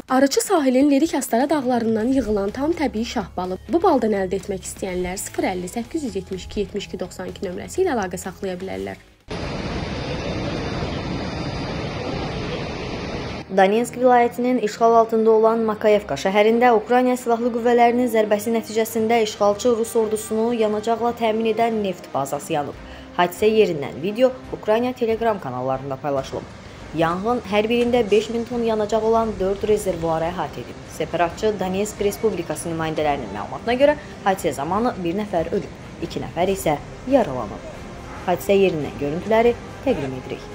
Arıçı sahilin Lirik Astara dağlarından yığılan tam təbii şah balı. Bu baldan əldə etmək istəyənlər 050 872 72 92 nömrəsi ilə əlaqə saxlaya bilərlər. Donetsk vilayətinin işğal altında olan Makayevka şəhərində Ukrayna silahlı qüvvələrinin zərbəsi nəticəsində işğalçı Rus ordusunu yanacaqla təmin edən neft bazası yanıb. Hadisə yerindən video Ukrayna Telegram kanallarında paylaşılıb. Yanğın hər birində 5000 ton yanacaq olan 4 rezervuarı əhatə edib. Separatçı Donetsk Respublikası nümayəndələrinin məlumatına görə hadisə zamanı bir nəfər ölüb, 2 nəfər isə yaralanıb. Hadisə yerindən görüntüləri təqdim edirik.